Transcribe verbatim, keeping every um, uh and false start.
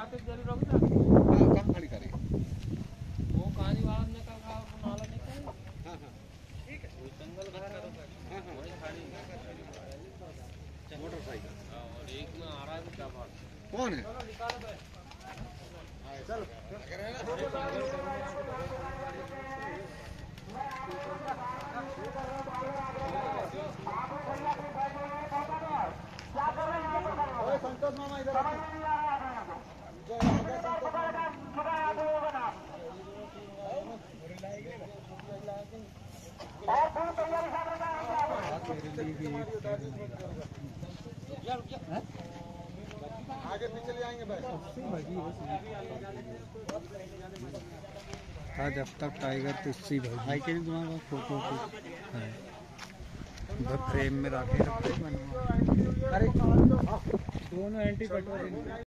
कहाँ खड़ी करी वो कहानी वाला ने कहा नाला निकल। हाँ हाँ ठीक है जंगल घर हाँ हाँ वही खड़ी मोटरसाइकिल और एक में आ रहा है क्या बात कौन है चल संतोष मामा इधर आगे पीछे ले आएंगे भाई था जब तक टाइगर तुस्सी भाई के तुम्हारा फोटो है फ्रेम में रखे रखते दोनों एंटी पेट्रोल